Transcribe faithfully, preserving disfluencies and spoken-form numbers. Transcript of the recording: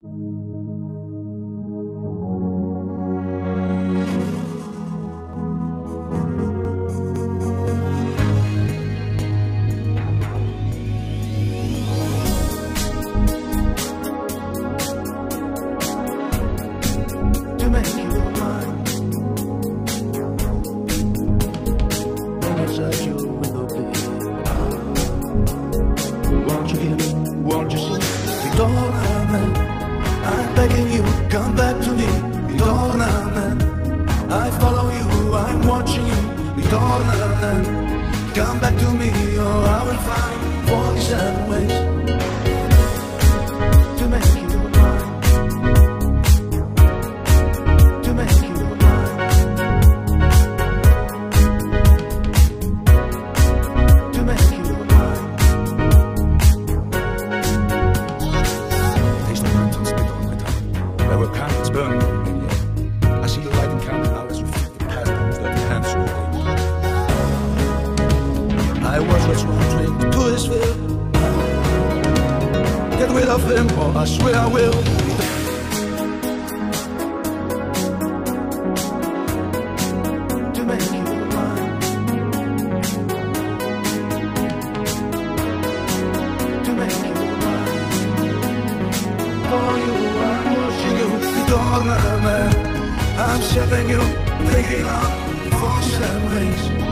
To make you mine. When I search your window, baby, won't you hear me? Won't you see? Ritorna, I'm begging you, come back to me. Ritorna, I follow you, I'm watching you. Ritorna, come back to me, or I will find forty-seven ways to make you mine. To make you mine. To make you mine. Taste the mountains, spit on my tongue. There were candles burning in the air. I see you lighting candles now as you feel the past comes that your hands will take. I was what's wrong, drink to his will. Get rid of him, or I swear I will. To make you mine. To make you mine. For you, I'm watching you. Ritorna, man. I'm setting you, thinking of forty-seven ways.